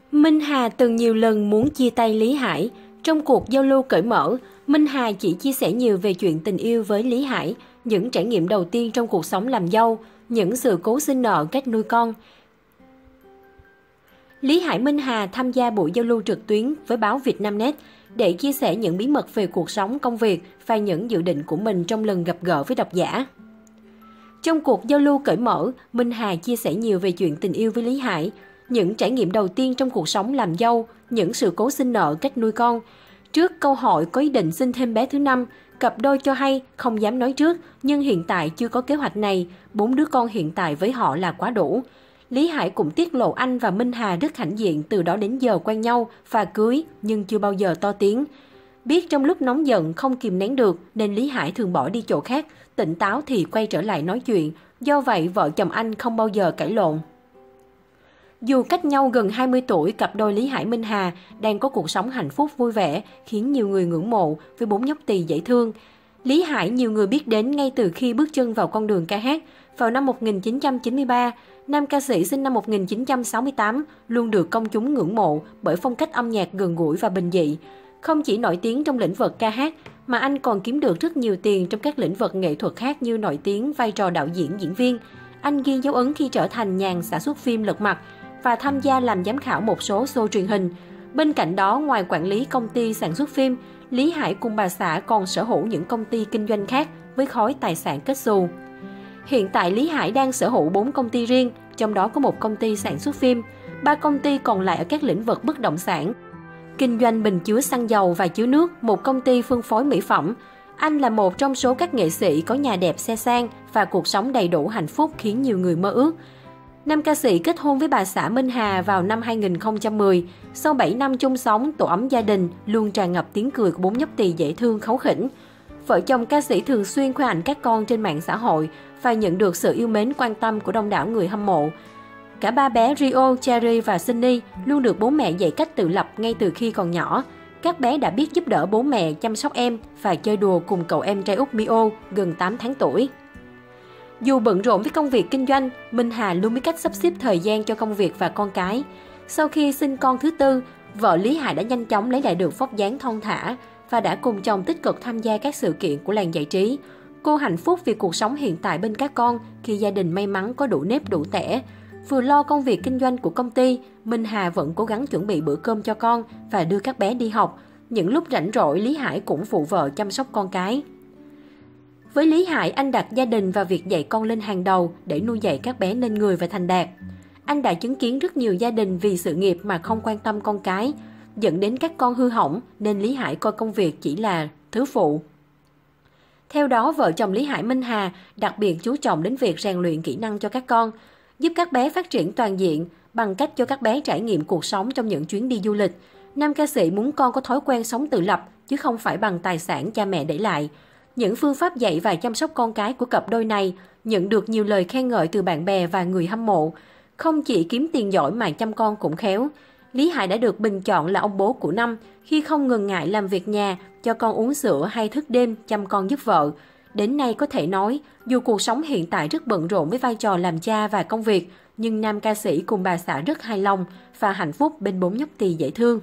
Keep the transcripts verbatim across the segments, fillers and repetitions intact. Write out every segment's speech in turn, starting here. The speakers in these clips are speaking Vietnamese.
Minh Hà từng nhiều lần muốn chia tay Lý Hải. Trong cuộc giao lưu cởi mở, Minh Hà chỉ chia sẻ nhiều về chuyện tình yêu với Lý Hải, những trải nghiệm đầu tiên trong cuộc sống làm dâu, những sự cố sinh nợ, cách nuôi con. Lý Hải Minh Hà tham gia buổi giao lưu trực tuyến với báo Vietnamnet để chia sẻ những bí mật về cuộc sống, công việc và những dự định của mình trong lần gặp gỡ với độc giả. Trong cuộc giao lưu cởi mở, Minh Hà chia sẻ nhiều về chuyện tình yêu với Lý Hải, những trải nghiệm đầu tiên trong cuộc sống làm dâu, những sự cố sinh nợ, cách nuôi con. Trước câu hỏi có ý định sinh thêm bé thứ năm, cặp đôi cho hay không dám nói trước, nhưng hiện tại chưa có kế hoạch này, bốn đứa con hiện tại với họ là quá đủ. Lý Hải cũng tiết lộ anh và Minh Hà rất hãnh diện từ đó đến giờ quen nhau và cưới, nhưng chưa bao giờ to tiếng. Biết trong lúc nóng giận không kìm nén được nên Lý Hải thường bỏ đi chỗ khác, tỉnh táo thì quay trở lại nói chuyện, do vậy vợ chồng anh không bao giờ cãi lộn. Dù cách nhau gần hai mươi tuổi, cặp đôi Lý Hải Minh Hà đang có cuộc sống hạnh phúc vui vẻ, khiến nhiều người ngưỡng mộ với bốn nhóc tỳ dễ thương. Lý Hải nhiều người biết đến ngay từ khi bước chân vào con đường ca hát. Vào năm một nghìn chín trăm chín mươi ba, nam ca sĩ sinh năm một nghìn chín trăm sáu mươi tám luôn được công chúng ngưỡng mộ bởi phong cách âm nhạc gần gũi và bình dị. Không chỉ nổi tiếng trong lĩnh vực ca hát, mà anh còn kiếm được rất nhiều tiền trong các lĩnh vực nghệ thuật khác như nổi tiếng vai trò đạo diễn, diễn viên. Anh ghi dấu ấn khi trở thành nhà sản xuất phim Lật Mặt và tham gia làm giám khảo một số show truyền hình. Bên cạnh đó, ngoài quản lý công ty sản xuất phim, Lý Hải cùng bà xã còn sở hữu những công ty kinh doanh khác với khối tài sản kết xù. Hiện tại Lý Hải đang sở hữu bốn công ty riêng, trong đó có một công ty sản xuất phim, ba công ty còn lại ở các lĩnh vực bất động sản, kinh doanh bình chứa xăng dầu và chứa nước, một công ty phân phối mỹ phẩm. Anh là một trong số các nghệ sĩ có nhà đẹp, xe sang và cuộc sống đầy đủ hạnh phúc khiến nhiều người mơ ước. Nam ca sĩ kết hôn với bà xã Minh Hà vào năm hai nghìn không trăm mười. Sau bảy năm chung sống, tổ ấm gia đình luôn tràn ngập tiếng cười của bốn nhóc tỳ dễ thương kháu khỉnh. Vợ chồng ca sĩ thường xuyên khoe ảnh các con trên mạng xã hội và nhận được sự yêu mến quan tâm của đông đảo người hâm mộ. Cả ba bé Rio, Cherry và Sunny luôn được bố mẹ dạy cách tự lập ngay từ khi còn nhỏ. Các bé đã biết giúp đỡ bố mẹ chăm sóc em và chơi đùa cùng cậu em trai út Mio gần tám tháng tuổi. Dù bận rộn với công việc kinh doanh, Minh Hà luôn biết cách sắp xếp thời gian cho công việc và con cái. Sau khi sinh con thứ tư, vợ Lý Hải đã nhanh chóng lấy lại được vóc dáng thon thả và đã cùng chồng tích cực tham gia các sự kiện của làng giải trí. Cô hạnh phúc vì cuộc sống hiện tại bên các con khi gia đình may mắn có đủ nếp đủ tẻ. Vừa lo công việc kinh doanh của công ty, Minh Hà vẫn cố gắng chuẩn bị bữa cơm cho con và đưa các bé đi học. Những lúc rảnh rỗi, Lý Hải cũng phụ vợ chăm sóc con cái. Với Lý Hải, anh đặt gia đình và việc dạy con lên hàng đầu để nuôi dạy các bé nên người và thành đạt. Anh đã chứng kiến rất nhiều gia đình vì sự nghiệp mà không quan tâm con cái, dẫn đến các con hư hỏng nên Lý Hải coi công việc chỉ là thứ phụ. Theo đó, vợ chồng Lý Hải Minh Hà đặc biệt chú trọng đến việc rèn luyện kỹ năng cho các con, giúp các bé phát triển toàn diện bằng cách cho các bé trải nghiệm cuộc sống trong những chuyến đi du lịch. Nam ca sĩ muốn con có thói quen sống tự lập chứ không phải bằng tài sản cha mẹ để lại. Những phương pháp dạy và chăm sóc con cái của cặp đôi này nhận được nhiều lời khen ngợi từ bạn bè và người hâm mộ. Không chỉ kiếm tiền giỏi mà chăm con cũng khéo. Lý Hải đã được bình chọn là ông bố của năm khi không ngần ngại làm việc nhà, cho con uống sữa hay thức đêm chăm con giúp vợ. Đến nay có thể nói, dù cuộc sống hiện tại rất bận rộn với vai trò làm cha và công việc, nhưng nam ca sĩ cùng bà xã rất hài lòng và hạnh phúc bên bốn nhóc tỳ dễ thương.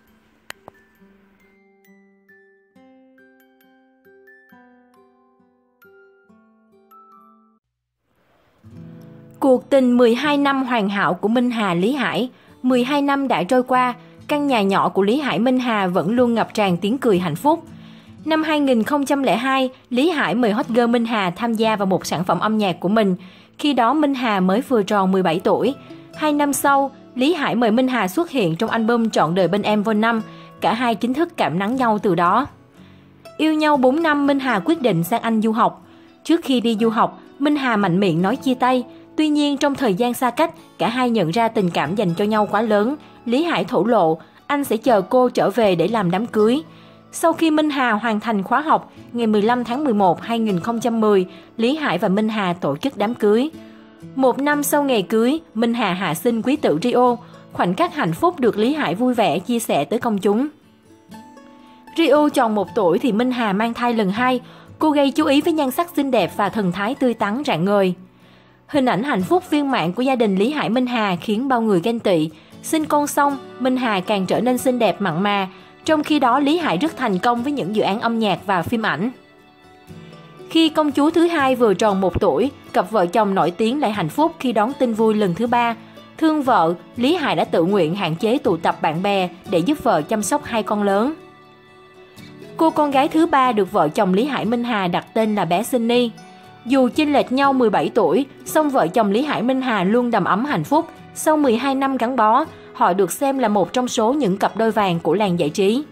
Cuộc tình mười hai năm hoàn hảo của Minh Hà Lý Hải. mười hai năm đã trôi qua, căn nhà nhỏ của Lý Hải Minh Hà vẫn luôn ngập tràn tiếng cười hạnh phúc. Năm hai nghìn không trăm lẻ hai, Lý Hải mời hot girl Minh Hà tham gia vào một sản phẩm âm nhạc của mình. Khi đó Minh Hà mới vừa tròn mười bảy tuổi. Hai năm sau, Lý Hải mời Minh Hà xuất hiện trong album Trọn đời bên em Vol năm. Cả hai chính thức cảm nắng nhau từ đó. Yêu nhau bốn năm, Minh Hà quyết định sang Anh du học. Trước khi đi du học, Minh Hà mạnh miệng nói chia tay. Tuy nhiên, trong thời gian xa cách, cả hai nhận ra tình cảm dành cho nhau quá lớn. Lý Hải thổ lộ, anh sẽ chờ cô trở về để làm đám cưới. Sau khi Minh Hà hoàn thành khóa học, ngày mười lăm tháng mười một năm hai nghìn không trăm mười, Lý Hải và Minh Hà tổ chức đám cưới. Một năm sau ngày cưới, Minh Hà hạ sinh quý tử Rio. Khoảnh khắc hạnh phúc được Lý Hải vui vẻ chia sẻ tới công chúng. Rio tròn một tuổi thì Minh Hà mang thai lần hai. Cô gây chú ý với nhan sắc xinh đẹp và thần thái tươi tắn rạng ngời. Hình ảnh hạnh phúc viên mãn của gia đình Lý Hải Minh Hà khiến bao người ganh tị. Sinh con xong, Minh Hà càng trở nên xinh đẹp mặn mà. Trong khi đó, Lý Hải rất thành công với những dự án âm nhạc và phim ảnh. Khi công chúa thứ hai vừa tròn một tuổi, cặp vợ chồng nổi tiếng lại hạnh phúc khi đón tin vui lần thứ ba. Thương vợ, Lý Hải đã tự nguyện hạn chế tụ tập bạn bè để giúp vợ chăm sóc hai con lớn. Cô con gái thứ ba được vợ chồng Lý Hải Minh Hà đặt tên là bé Sunny. Dù chênh lệch nhau mười bảy tuổi, song vợ chồng Lý Hải Minh Hà luôn đầm ấm hạnh phúc. Sau mười hai năm gắn bó, họ được xem là một trong số những cặp đôi vàng của làng giải trí.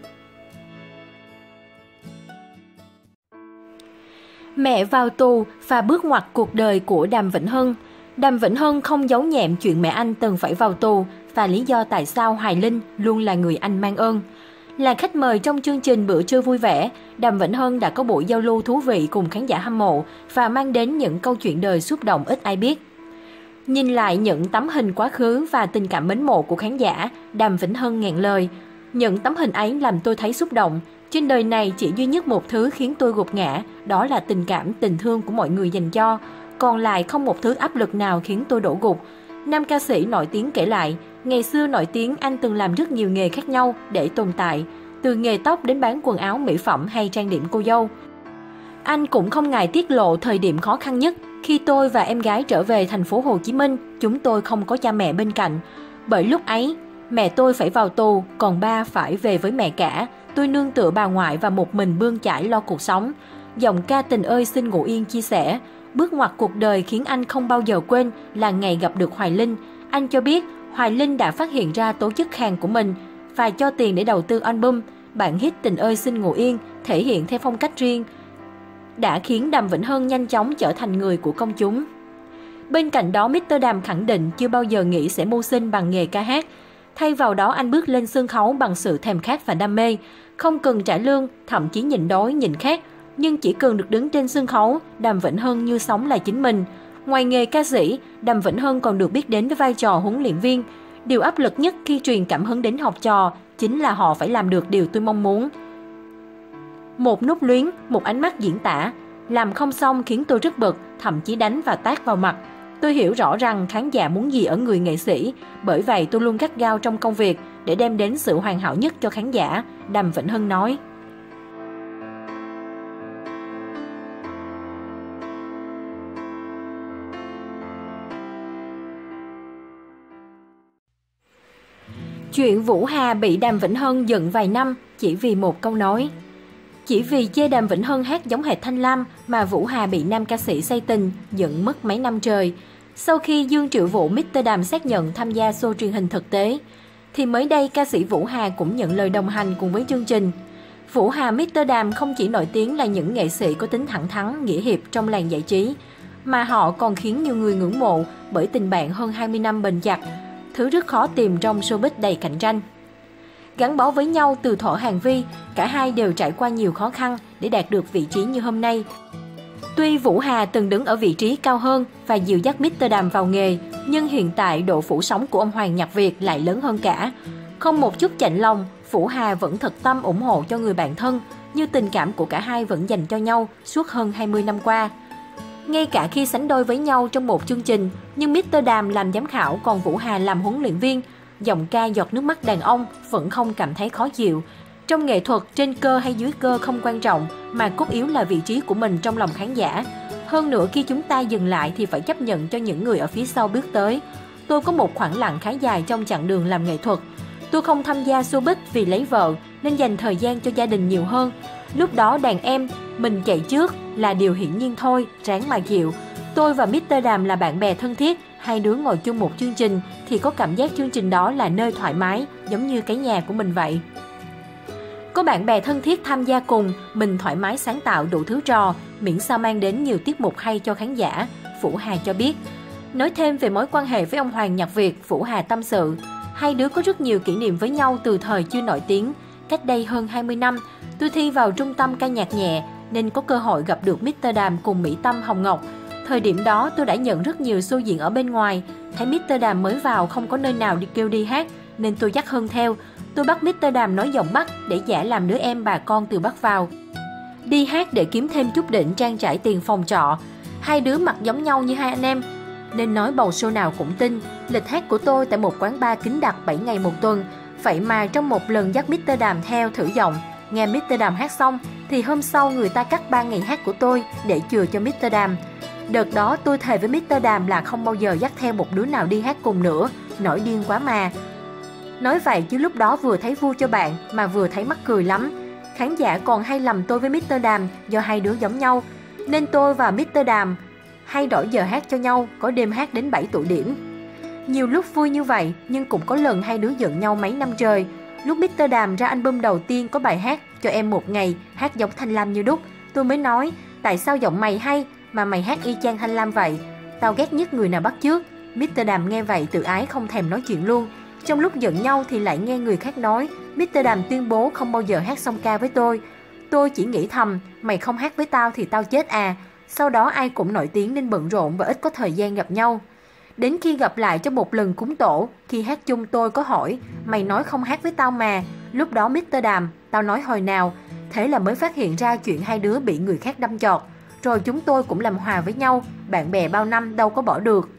Mẹ vào tù và bước ngoặt cuộc đời của Đàm Vĩnh Hưng. Đàm Vĩnh Hưng không giấu nhẹm chuyện mẹ anh từng phải vào tù và lý do tại sao Hoài Linh luôn là người anh mang ơn. Là khách mời trong chương trình Bữa trưa vui vẻ, Đàm Vĩnh Hưng đã có buổi giao lưu thú vị cùng khán giả hâm mộ và mang đến những câu chuyện đời xúc động ít ai biết. Nhìn lại những tấm hình quá khứ và tình cảm mến mộ của khán giả, Đàm Vĩnh Hưng nghẹn lời. Những tấm hình ấy làm tôi thấy xúc động. Trên đời này chỉ duy nhất một thứ khiến tôi gục ngã, đó là tình cảm, tình thương của mọi người dành cho. Còn lại không một thứ áp lực nào khiến tôi đổ gục. Nam ca sĩ nổi tiếng kể lại, ngày xưa nổi tiếng anh từng làm rất nhiều nghề khác nhau để tồn tại, từ nghề tóc đến bán quần áo, mỹ phẩm hay trang điểm cô dâu. Anh cũng không ngại tiết lộ thời điểm khó khăn nhất. Khi tôi và em gái trở về thành phố Hồ Chí Minh, chúng tôi không có cha mẹ bên cạnh. Bởi lúc ấy, mẹ tôi phải vào tù, còn ba phải về với mẹ cả. Tôi nương tựa bà ngoại và một mình bươn chải lo cuộc sống. Giọng ca Tình ơi xin ngủ yên chia sẻ, bước ngoặt cuộc đời khiến anh không bao giờ quên là ngày gặp được Hoài Linh. Anh cho biết Hoài Linh đã phát hiện ra tố chất khàn của mình và cho tiền để đầu tư album. Bản hit Tình ơi xin ngủ yên thể hiện theo phong cách riêng, đã khiến Đàm Vĩnh Hưng nhanh chóng trở thành người của công chúng. Bên cạnh đó, mít tơ Đàm khẳng định chưa bao giờ nghĩ sẽ mưu sinh bằng nghề ca hát. Thay vào đó, anh bước lên sân khấu bằng sự thèm khát và đam mê, không cần trả lương, thậm chí nhịn đói, nhịn khát. Nhưng chỉ cần được đứng trên sân khấu, Đàm Vĩnh Hưng như sống là chính mình. Ngoài nghề ca sĩ, Đàm Vĩnh Hưng còn được biết đến với vai trò huấn luyện viên. Điều áp lực nhất khi truyền cảm hứng đến học trò chính là họ phải làm được điều tôi mong muốn. Một nút luyến, một ánh mắt diễn tả, làm không xong khiến tôi rất bực, thậm chí đánh và tát vào mặt. Tôi hiểu rõ rằng khán giả muốn gì ở người nghệ sĩ, bởi vậy tôi luôn gắt gao trong công việc để đem đến sự hoàn hảo nhất cho khán giả, Đàm Vĩnh Hưng nói. Chuyện Vũ Hà bị Đàm Vĩnh Hưng giận vài năm chỉ vì một câu nói. Chỉ vì chê Đàm Vĩnh Hưng hát giống hệt Thanh Lam mà Vũ Hà bị nam ca sĩ say tình, giận mất mấy năm trời. Sau khi Dương Triệu Vũ mít tơ Đàm xác nhận tham gia show truyền hình thực tế, thì mới đây ca sĩ Vũ Hà cũng nhận lời đồng hành cùng với chương trình. Vũ Hà mít tơ Đàm không chỉ nổi tiếng là những nghệ sĩ có tính thẳng thắn, nghĩa hiệp trong làng giải trí, mà họ còn khiến nhiều người ngưỡng mộ bởi tình bạn hơn hai mươi năm bền chặt, thứ rất khó tìm trong showbiz đầy cạnh tranh. Gắn bó với nhau từ thuở Hàn Vi, cả hai đều trải qua nhiều khó khăn để đạt được vị trí như hôm nay. Tuy Vũ Hà từng đứng ở vị trí cao hơn và dìu dắt mít tơ Đàm vào nghề, nhưng hiện tại độ phủ sóng của ông Hoàng Nhật Việt lại lớn hơn cả. Không một chút chạnh lòng, Vũ Hà vẫn thật tâm ủng hộ cho người bạn thân, như tình cảm của cả hai vẫn dành cho nhau suốt hơn hai mươi năm qua. Ngay cả khi sánh đôi với nhau trong một chương trình, nhưng mít tơ Đàm làm giám khảo còn Vũ Hà làm huấn luyện viên, giọng ca giọt nước mắt đàn ông vẫn không cảm thấy khó chịu. Trong nghệ thuật, trên cơ hay dưới cơ không quan trọng, mà cốt yếu là vị trí của mình trong lòng khán giả. Hơn nữa, khi chúng ta dừng lại thì phải chấp nhận cho những người ở phía sau bước tới. Tôi có một khoảng lặng khá dài trong chặng đường làm nghệ thuật. Tôi không tham gia showbiz vì lấy vợ, nên dành thời gian cho gia đình nhiều hơn. Lúc đó đàn em, mình chạy trước là điều hiển nhiên thôi, ráng mà chịu. Tôi và mít tơ Đàm là bạn bè thân thiết, hai đứa ngồi chung một chương trình thì có cảm giác chương trình đó là nơi thoải mái, giống như cái nhà của mình vậy. Có bạn bè thân thiết tham gia cùng, mình thoải mái sáng tạo đủ thứ trò, miễn sao mang đến nhiều tiết mục hay cho khán giả, Vũ Hà cho biết. Nói thêm về mối quan hệ với ông Hoàng Nhật Việt, Vũ Hà tâm sự, hai đứa có rất nhiều kỷ niệm với nhau từ thời chưa nổi tiếng. Cách đây hơn hai mươi năm, tôi thi vào trung tâm ca nhạc nhẹ nên có cơ hội gặp được mít tơ Đàm cùng Mỹ Tâm, Hồng Ngọc. Thời điểm đó tôi đã nhận rất nhiều show diễn ở bên ngoài, thấy mít tơ Đàm mới vào không có nơi nào đi kêu đi hát nên tôi dắt Hân theo. Tôi bắt mít tơ Đàm nói giọng Bắc để giả làm đứa em bà con từ Bắc vào. Đi hát để kiếm thêm chút đỉnh trang trải tiền phòng trọ. Hai đứa mặt giống nhau như hai anh em. nên nói bầu show nào cũng tin. Lịch hát của tôi tại một quán bar kín đặt bảy ngày một tuần. Vậy mà trong một lần dắt mít tơ Đàm theo thử giọng, nghe mít tơ Đàm hát xong thì hôm sau người ta cắt ba ngày hát của tôi để chừa cho mít tơ Đàm. Đợt đó tôi thề với mít tơ Đàm là không bao giờ dắt theo một đứa nào đi hát cùng nữa, nổi điên quá mà. Nói vậy chứ lúc đó vừa thấy vui cho bạn mà vừa thấy mắc cười lắm. Khán giả còn hay lầm tôi với mít tơ Đàm do hai đứa giống nhau, nên tôi và mít tơ Đàm hay đổi giờ hát cho nhau, có đêm hát đến bảy tụ điểm. Nhiều lúc vui như vậy nhưng cũng có lần hai đứa giận nhau mấy năm trời. Lúc mít tơ Đàm ra album đầu tiên có bài hát Cho Em Một Ngày hát giống Thanh Lam như đúc, tôi mới nói tại sao giọng mày hay mà mày hát y chang Thanh Lam vậy, tao ghét nhất người nào bắt chước. mít tơ Đàm nghe vậy tự ái không thèm nói chuyện luôn. Trong lúc giận nhau thì lại nghe người khác nói mít tơ Đàm tuyên bố không bao giờ hát song ca với tôi. Tôi chỉ nghĩ thầm, mày không hát với tao thì tao chết à. Sau đó ai cũng nổi tiếng nên bận rộn và ít có thời gian gặp nhau. Đến khi gặp lại trong một lần cúng tổ, khi hát chung tôi có hỏi, mày nói không hát với tao mà. Lúc đó mít tơ Đàm, tao nói hồi nào. Thế là mới phát hiện ra chuyện hai đứa bị người khác đâm chọt. Rồi chúng tôi cũng làm hòa với nhau, bạn bè bao năm đâu có bỏ được.